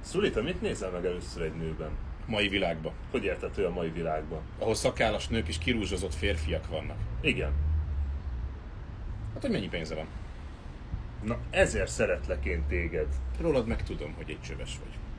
Szuli, te mit nézel meg először egy nőben? Mai világban. Hogy érted, a mai világban? Ahol szakállas nők és kirúzsozott férfiak vannak. Igen. Hát, hogy mennyi pénze van? Na ezért szeretlek én téged. Rólad meg tudom, hogy egy csöves vagy.